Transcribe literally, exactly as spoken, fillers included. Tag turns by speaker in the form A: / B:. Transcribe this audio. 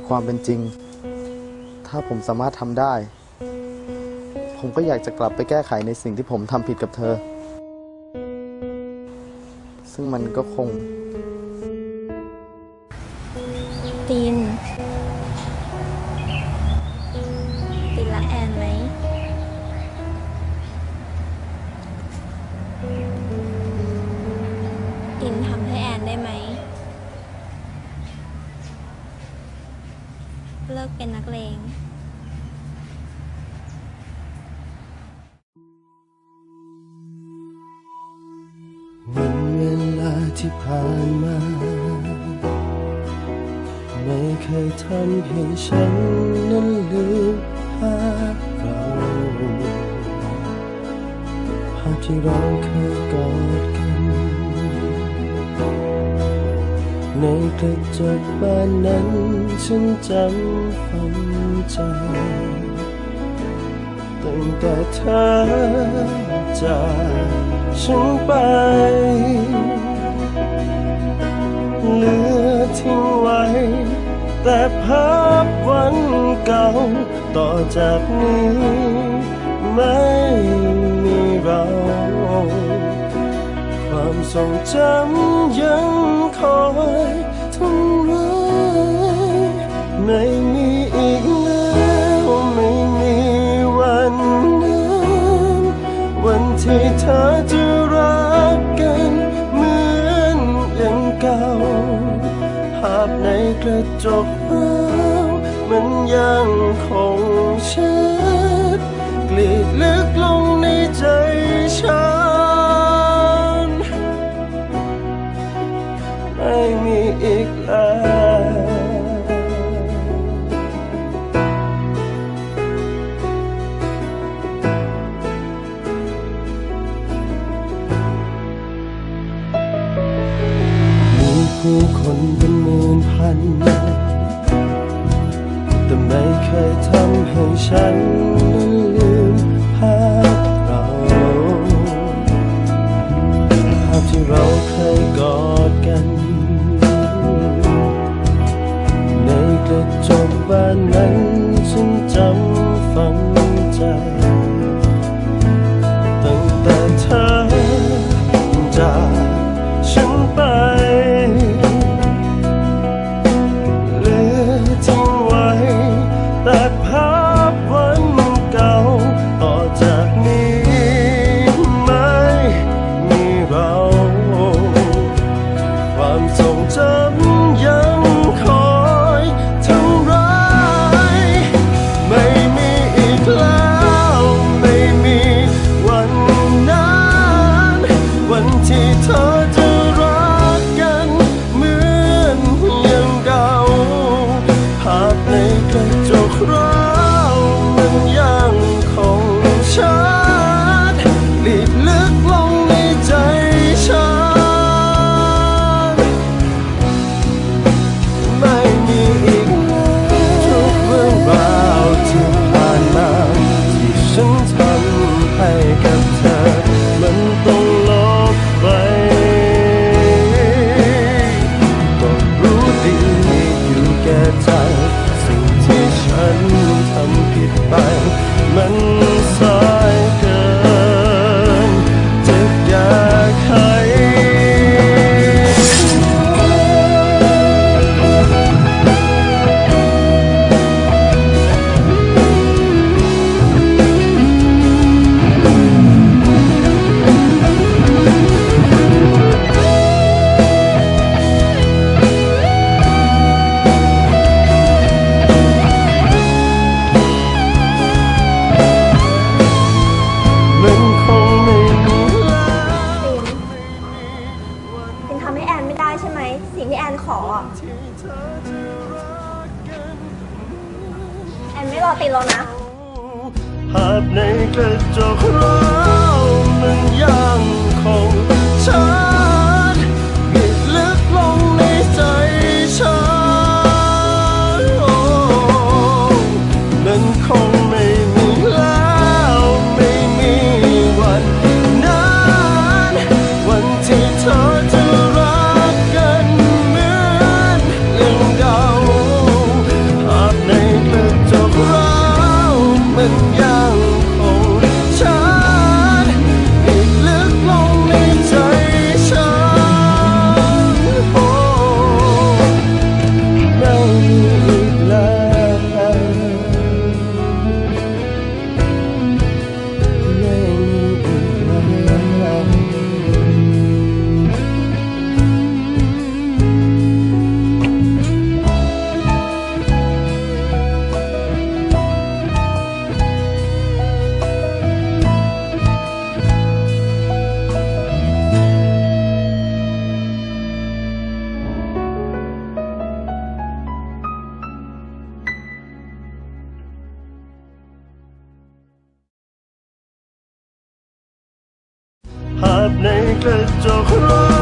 A: ความเป็นจริงถ้าผมสามารถทำได้ผมก็อยากจะกลับไปแก้ไขในสิ่งที่ผมทำผิดกับเธอซึ่งมันก็คง
B: ตินตินรักแอนไหมตินทำให้แอนได้ไหมเลิกเป็นนักเลง
C: วันเวลาที่ผ่านมาไม่เคยทำให้ฉันนั้นลืมภาพเราภาพที่เราเคยกอดกันในกระจกบานนั้นฉันจำฝังใจตั้งแต่เธอจากฉันไปเหลือทิ้งไว้แต่ภาพวันเก่าต่อจากนี้ไม่มีเราความทรงจำยังคอยทำร้ายไม่มีอีกแล้วไม่มีวันนั้นวันที่เธอจะรักกันเหมือนอย่างเก่าภาพในกระจกเรามันยังคงชัดกลีดลึกลงในใจฉันไม่มีอีกแล้วมีผู้คนเป็นหมื่นพันแต่ไม่เคยทำให้ฉันนั้นลืมภาพเราภาพที่เราเคยกอดกันในกระจกบานนั้นฉันจำฝังใจตั้งแต่เธอจากฉันไปเหลือทิ้งไว้แต่ภาพวันเก่าต่อจากนี้ไม่มีเราความทรงจำยังคอยทำร้ายไม่มีอีกแล้วไม่มีวันนั้นวันที่เธอจะรักกันเหมือนอย่างเก่าภาพในกระจกเรามันยังคงชัดลีดลึกลงในใจฉันไม่มีอีกทุกเรื่องราวที่ผ่านมาที่ฉันทำให้กับเธอมันต้องลบไปก็รู้ดีอยู่แก่ใจสิ่งที่ฉันทำผิดไปมันสายเกินจะแก้ไขมันคงไม่มีแล้ว
B: ตินทำให้แอนไม่ได้ใช่ไหมสิ่งที่แอนขออะแอนไม่รอตินแล้วนะ
C: ภาพในกระจกเรามันยังคงชัดลึกลึกลงในใจฉันโอ้มันคงไม่มีแล้วไม่มีวันนั้นวันที่เธอจะรักกันเหมือนอย่างเก่าภในกระจกร้